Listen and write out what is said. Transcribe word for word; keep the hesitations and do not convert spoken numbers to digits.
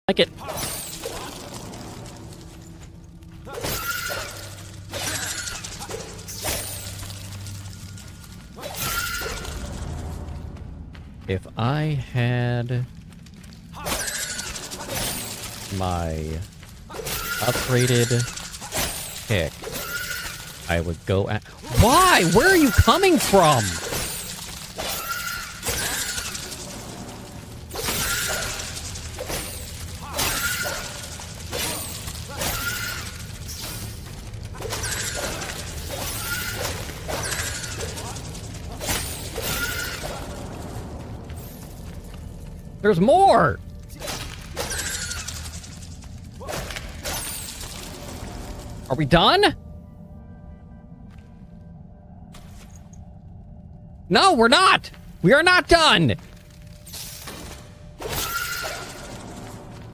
Like it. If I had my upgraded pick, I would go at... Why? Where are you coming from? There's more! Are we done? No, we're not! We are not done!